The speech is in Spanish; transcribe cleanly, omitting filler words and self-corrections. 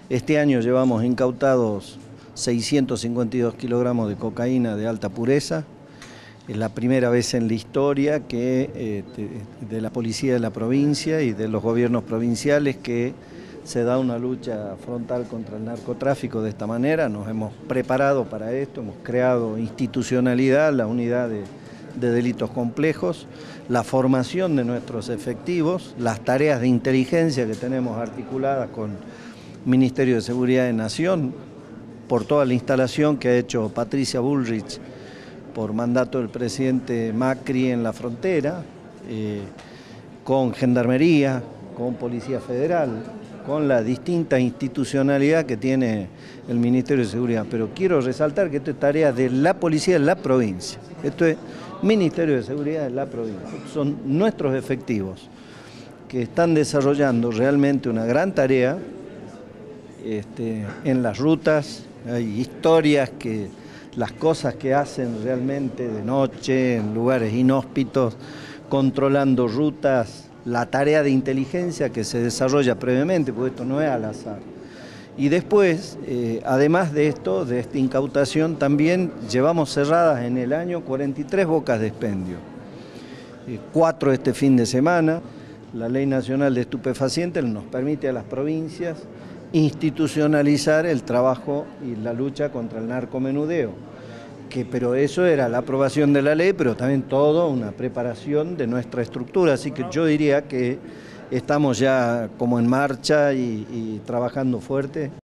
Este año llevamos incautados 652 kilogramos de cocaína de alta pureza. Es la primera vez en la historia que de la policía de la provincia y de los gobiernos provinciales que se da una lucha frontal contra el narcotráfico de esta manera. Nos hemos preparado para esto, hemos creado institucionalidad, la unidad de delitos complejos, la formación de nuestros efectivos, las tareas de inteligencia que tenemos articuladas con Ministerio de Seguridad de Nación, por toda la instalación que ha hecho Patricia Bullrich por mandato del presidente Macri en la frontera, con Gendarmería, con Policía Federal, con la distinta institucionalidad que tiene el Ministerio de Seguridad. Pero quiero resaltar que esto es tarea de la policía de la provincia. Esto es Ministerio de Seguridad de la provincia. Son nuestros efectivos que están desarrollando realmente una gran tarea en las rutas. Hay historias que las cosas que hacen realmente de noche, en lugares inhóspitos, controlando rutas, la tarea de inteligencia que se desarrolla previamente, porque esto no es al azar. Y después, además de esto, de esta incautación, también llevamos cerradas en el año 43 bocas de expendio. 4 este fin de semana. La Ley Nacional de Estupefacientes nos permite a las provincias institucionalizar el trabajo y la lucha contra el narcomenudeo. Pero eso era la aprobación de la ley, pero también toda una preparación de nuestra estructura. Así que yo diría que estamos ya como en marcha y trabajando fuerte.